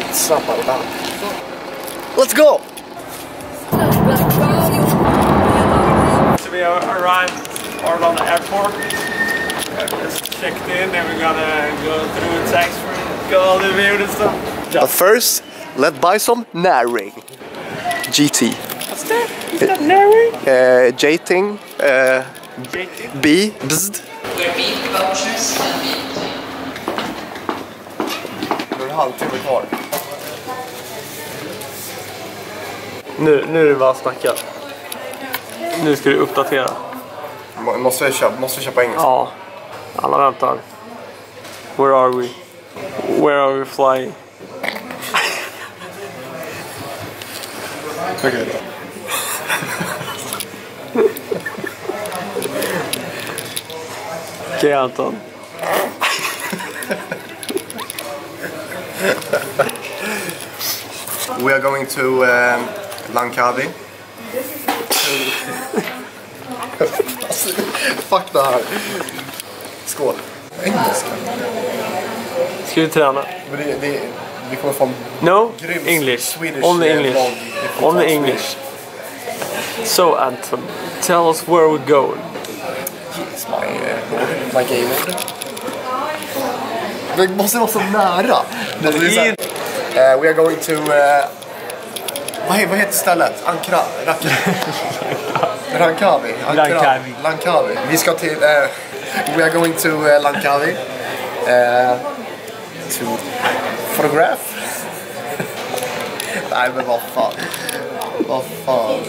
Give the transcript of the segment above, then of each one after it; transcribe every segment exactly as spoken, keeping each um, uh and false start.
snabbare där. Let's go! So we arrived Arlanda Airport. Just checked in and we're gonna go through tax-free, go all the weird and stuff. But first, let's buy some Näring. G T. What's that? Is that Näring? Uh, Jating. Uh, Jating? B. Bzd. We're beef vouchers and beef. Nu är det halvtimme kvar. Nu, nu är det bara att snacka. Nu ska du uppdatera. Måste jag köpa, måste jag köpa engelska? Ja. Alla väntar. Where are we? Where are we flying? Okej okay, då. Okej, Anton. We are going to um, Langkawi. Fuck det här. Skål. Engelska. Ska vi träna? Men det, det, vi kommer från No, grym English. Swedish Only eh, English. vlogg. Only English. So Anton, tell us where we're going. Yes, my, uh, my game order. Det måste vara så nära. Det är så här, uh, we are going to... Uh, vad, heter, vad heter stället? Ankara? Langkawi. Langkawi. Langkawi. Vi ska till... Uh, we are going to uh, Langkawi. Uh, to photograph. Nej, men vad fan. Vad fan.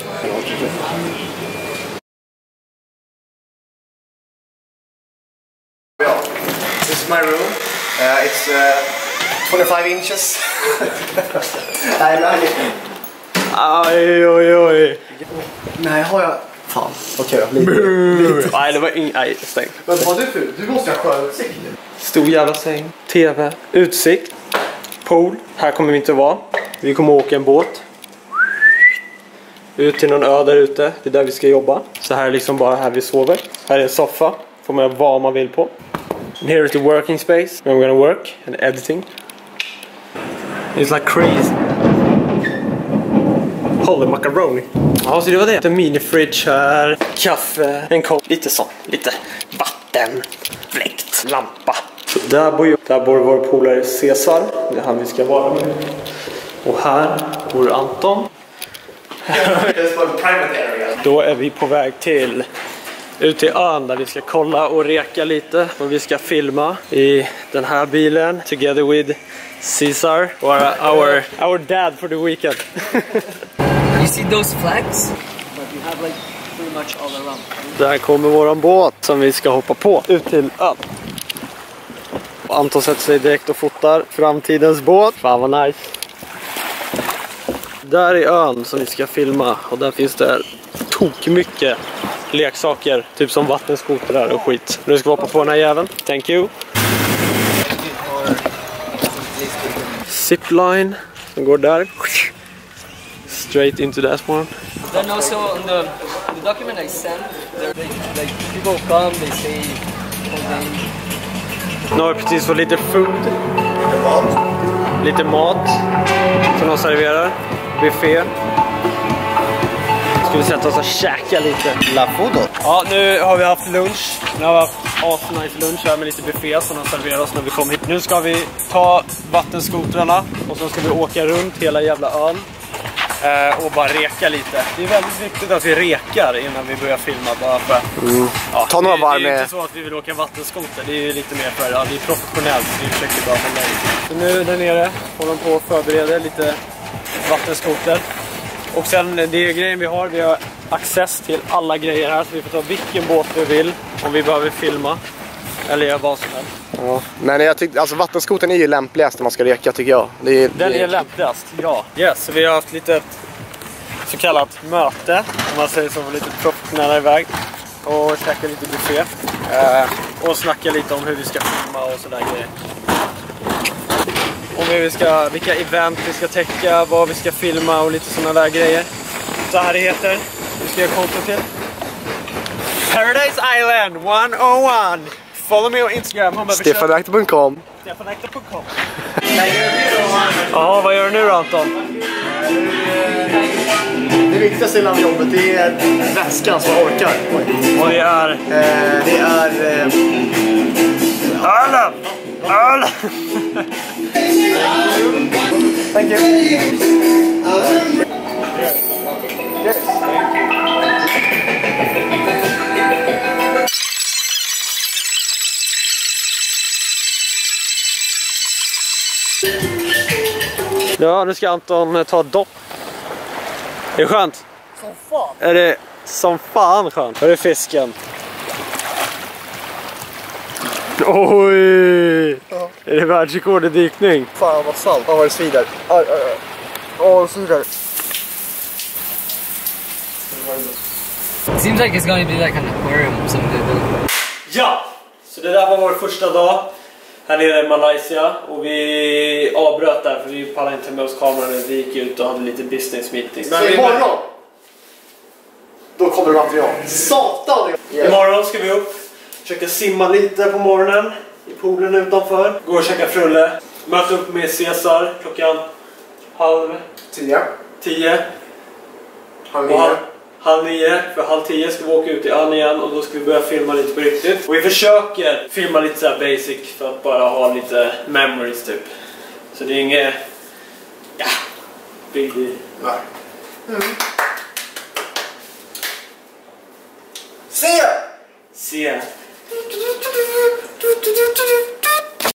This is my room. Uh, it's uh, twenty-five inches. Nej, nej. Aj, oj, oj. Nej, har jag... Fan. Okej då. Lite. Lite. Nej, det var ing... Nej, stäng. Men vad du för? Du måste ha sjöutsikt nu. Stor jävla säng. T V. Utsikt. Pool. Här kommer vi inte vara. Vi kommer åka en båt. Ut till någon ö där ute. Det är där vi ska jobba. Så här är liksom bara här vi sover. Här är en soffa. Får man göra vad man vill på. And here is the working space. Where I'm gonna work and editing. It's like crazy. Holy macaroni. Ja, så det var det. En minifridge här. Kaffe. En kopp. Lite sånt. Lite vatten. Fläkt. Lampa. Så där bor, jag. Där bor vår polare Cesar. Det är han vi ska vara med. Och här bor Anton. Då är vi på väg till ut till ön där vi ska kolla och reka lite. Och vi ska filma i den här bilen. Together with Cesar. Our, our dad for the weekend. You see those flags? But you have like pretty much all around. Där kommer våran båt som vi ska hoppa på ut till ön. Anton sätter sig direkt och fotar framtidens båt. Fan vad nice. Där är ön som vi ska filma. Och där finns det tok mycket leksaker. Typ som vattenskotrar och skit. Nu ska vi hoppa på den här jäveln. Thank you. Zipline som går där. Straight into that one. Then also on the, the document I sent, there, they, like people come, they say all day. Nu har vi precis fått lite food. Lite mat som de serverar. Buffé. Ska vi sätta oss och käka lite. La food. Ja, nu har vi haft lunch. Nu har vi haft asnice lunch här med lite buffé som de serverar oss när vi kom hit. Nu ska vi ta vattenskotrarna och så ska vi åka runt hela jävla ön. Eh, och bara reka lite. Det är väldigt viktigt att vi rekar innan vi börjar filma. Bara för, mm. ja, Ta några det, varv det är med. inte så att vi vill åka vattenskoter. Det är ju lite mer för, ja, det är professionellt. Vi försöker bara hålla i. Så nu där nere håller de på och förbereder lite vattenskoter. Och sen det är grejen vi har. Vi har access till alla grejer här. Så vi får ta vilken båt vi vill om vi behöver filma. Eller göra vad som helst. Ja. Men jag tycker, alltså vattenskoten är ju lämpligast när man ska reka tycker jag. Det är, Den det är lämpligast, ja. Yes, så vi har haft lite så kallat möte. Om man säger så, lite professionella iväg. Och käka lite buffé. Eh, och snacka lite om hur vi ska filma och sådär grejer. Om hur vi ska, vilka event vi ska täcka, vad vi ska filma och lite sådana där grejer. Så här det heter. Vi ska göra konto till Paradise Island one oh one. follow me on Instagram. Stefan Akter punkt com. Stefan Akter punkt com. Ja, vad gör du nu då, Anton? Det viktigaste i jobbet det är väskan som orkar. Och det är... Eh, det är... Eh, Ölen! Ölen! Thank you. Yes. Ja, nu ska Anton ta dopp. Det är skönt. Som fan. Är det som fan skönt? Hör är fisken? Oj! Ja. Är det världsrekord i dykning? Fan vad salt. Ja, vad det svider. Åh, oh, det svider. It seems like it's going to be like an aquarium someday. Ja! Så det där var vår första dag här nere i Malaysia. Och vi avbröt där för vi pallade inte med oss kameran. Vi gick ut och hade lite business meeting. Men vi... imorgon! Då kommer det material. Satan! Yeah. Imorgon ska vi upp. Försöka simma lite på morgonen i poolen utanför. Gå och käka frulle. Möta upp med Cesar klockan halv tio. Tio. Halv nio. Halv, halv nio. För halv tio ska vi åka ut i Ann igen. Och då ska vi börja filma lite på riktigt. Och vi försöker filma lite så här basic. För att bara ha lite memories typ. Så det är inget... Ja. Big deal. Nej. Mm. Se! Se.